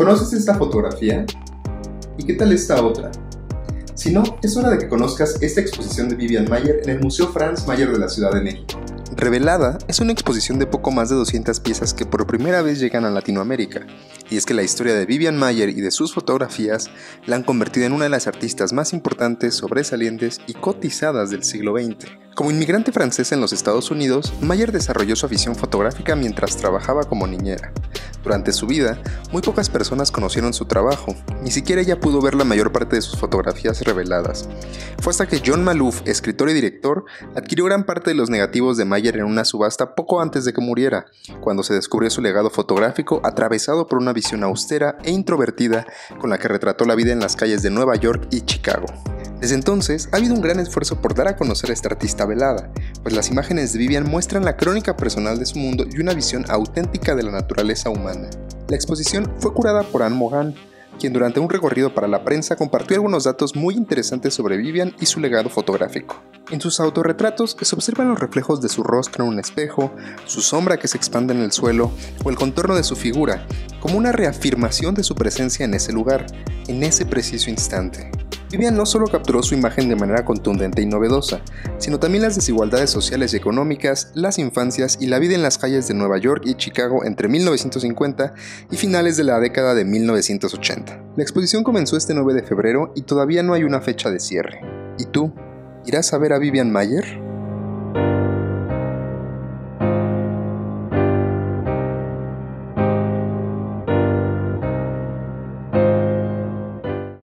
¿Conoces esta fotografía? ¿Y qué tal esta otra? Si no, es hora de que conozcas esta exposición de Vivian Maier en el Museo Franz Mayer de la Ciudad de México. Revelada es una exposición de poco más de 200 piezas que por primera vez llegan a Latinoamérica, y es que la historia de Vivian Maier y de sus fotografías la han convertido en una de las artistas más importantes, sobresalientes y cotizadas del siglo XX. Como inmigrante francesa en los Estados Unidos, Maier desarrolló su afición fotográfica mientras trabajaba como niñera. Durante su vida, muy pocas personas conocieron su trabajo, ni siquiera ella pudo ver la mayor parte de sus fotografías reveladas. Fue hasta que John Maloof, escritor y director, adquirió gran parte de los negativos de Maier en una subasta poco antes de que muriera, cuando se descubrió su legado fotográfico atravesado por una visión austera e introvertida con la que retrató la vida en las calles de Nueva York y Chicago. Desde entonces, ha habido un gran esfuerzo por dar a conocer a esta artista velada, pues las imágenes de Vivian muestran la crónica personal de su mundo y una visión auténtica de la naturaleza humana. La exposición fue curada por Anne Mogan, quien durante un recorrido para la prensa compartió algunos datos muy interesantes sobre Vivian y su legado fotográfico. En sus autorretratos se observan los reflejos de su rostro en un espejo, su sombra que se expande en el suelo o el contorno de su figura, como una reafirmación de su presencia en ese lugar, en ese preciso instante. Vivian no solo capturó su imagen de manera contundente y novedosa, sino también las desigualdades sociales y económicas, las infancias y la vida en las calles de Nueva York y Chicago entre 1950 y finales de la década de 1980. La exposición comenzó este 9 de febrero y todavía no hay una fecha de cierre. ¿Y tú? ¿Irás a ver a Vivian Maier?